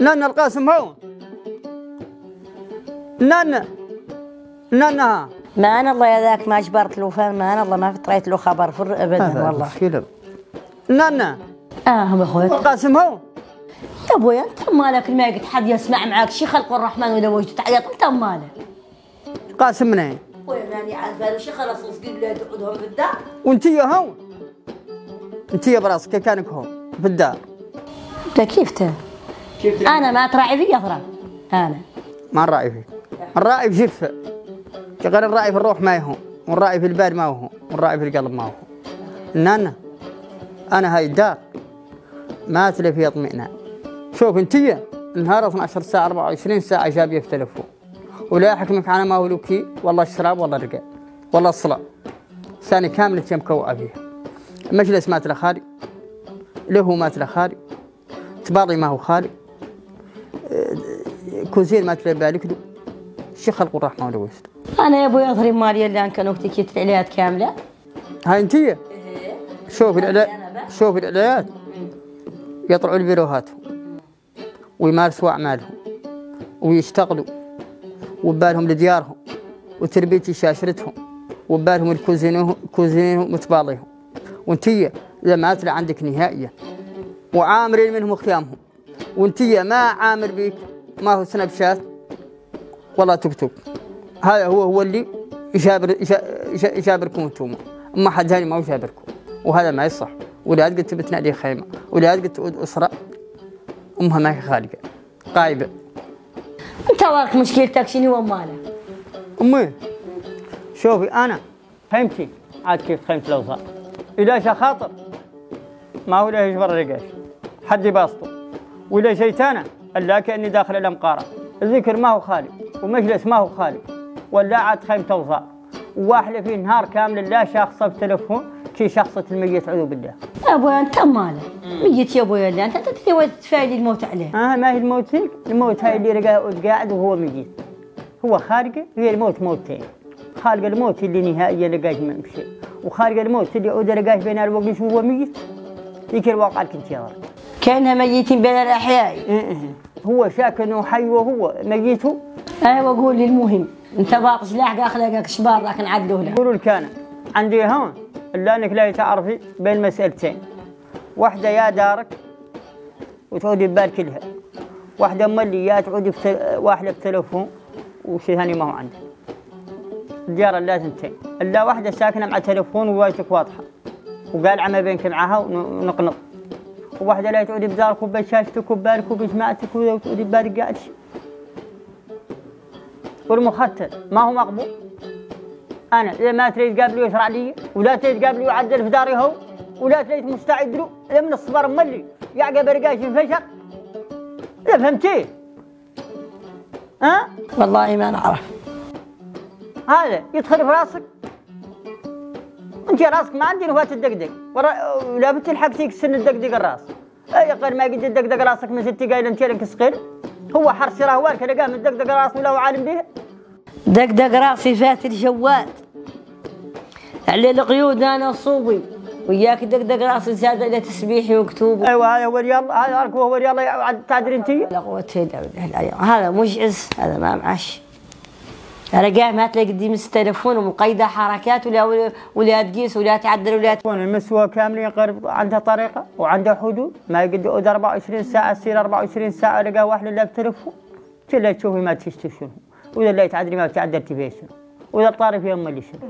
نانا القاسم هو نانا نانا ما أنا الله يا ذاك ما أجبرت له فان ما أنا الله ما طريت له خبر فر أبدا والله مشكلة نانا هم أخوي القاسم هو يا أبوي أنت مالك ما قلت حد يسمع معك شي خلق الرحمن وإذا وجدت تعيط أنت مالك قاسم منين؟ أبوي ماني عارفة شي خلص صدق لا تقعدهم في الدار وأنت يا هو أنت يا براسك كانك هو في الدار أنت كيف أنا ما تراعي في يضرب أنا ما الرأي فيك الرأي في جفة غير الرأي في الروح ما هو والرأي في البال ما هو والرأي في القلب ما هو نانا أنا هاي الدار ما تلي فيها اطمئنان شوف انتي النهار 12 ساعة 24 ساعة جابيه في تلفون ولا يحكمك على ما هو لوكي والله الشراب والله الرقاء والله الصلاة ثاني كاملة كم كوعة فيها مجلس مات له خالي له مات له خالي تباضي ما هو خالي كوزين مات له بالك له شي خلق الرحمة ولا وسط أنا يا أبوي أضرب مالي اللي كان وقتي كيت العليات كاملة هاي انتي شوف شوف العليات يطلعوا البيروهات ويمارسوا أعمالهم ويشتغلوا وبالهم لديارهم وتربية شاشرتهم وبالهم الكوزينهم وتباضيهم وانتي إذا ما طلع عندك نهائيا وعامرين منهم خيامهم وانتي ما عامر بيك ما هو سنب شات والله تكتب هذا هو اللي يشابركم انتم اما حد ثاني ما يشابركم وهذا ما يصح ولاد قلت بتنادي خيمه ولاد قلت تعود اسره امها ما هي خالقه غايبه انت واك مشكلتك شنو مالك امي شوفي انا فهمتي عاد كيف خيمه الاوصال اذا شا خاطر ما هو له يجبر الرقاش حد يباسطه ولا شيطانه الا كاني داخل الامقاره الذكر ما هو خالي ومجلس ما هو خالي ولا عاد خيمة أوصال وواحدة في نهار كامل لا شخصة بتلفون كي شخصة الميت عذو بالله أبوي أنت مالك ميت يا أبوي اللي أنت تتلوى تفايلي الموت عليه ما هي الموت هيك الموت هاي اللي قاعد وهو ميت هو خارقه هي الموت موتين خارق الموت اللي نهائيا لقاش ما مشي وخارق الموت اللي عود لقاش بين الوقت وهو ميت ذيك الواقع كنت يا ورد كأنها ميتين بين الأحياء هو شاكن وحي وهو ميته أيوة قول لي المهم انت باقش لاحق اخلاقك شبار لكن عدلوه له يقولوا لك انا عندي هون الا انك لا تعرفي بين مسألتين واحده يا دارك وتعودي ببالك لها واحده ملي يا تعودي واحده بتلفون وشي ثاني ما هو عندي الديار لا ثنتين الا واحده ساكنه مع تلفون وواجهتك واضحه وقال عما بينك معها ونقنط وواحده لا تعودي بدارك وبشاشتك وببالك وبجماعتك وتعودي ببالك قاعد والمختل ما هو مقبول انا اذا ما تريد تقابلي يشرع لي ولا تريد تقابلي يعدل في داري هو ولا تريد مستعد له اذا من الصبر ملي يعقب رقاش انفشر اذا فهمتيه والله ما نعرف هذا يدخل في راسك انت راسك ما عندي نفات الدقدق ولا بتلحق فيك سن الدقدق الراس اي قال ما قد الدقدق راسك من ستي قايل انت لك سقيل هو حرص راهوالك انا قام الدقدق راس ولا هو عالم به دقدق راسي فات الجواد على القيود انا صوبي وياك دقدق راسي زاد الى تسبيحي وكتوبي ايوه هذا هو رياض هذا هو رياض تدري انت لا قوه الا بالله هذا مجعز هذا ما معش انا قاعد ما تلاقي قديم التليفون ومقيده حركات ولا تقيس ولا تعدل ولا المسوى كاملين قرب عندها طريقه وعندها حدود ما يقد 24 ساعه تصير 24 ساعه لقى واحد لا بتلفون كله تشوفي ما تشتي شنو واذا لا تعدلي ما تعدلتي فيه شنو واذا طاري في يوم اللي شنو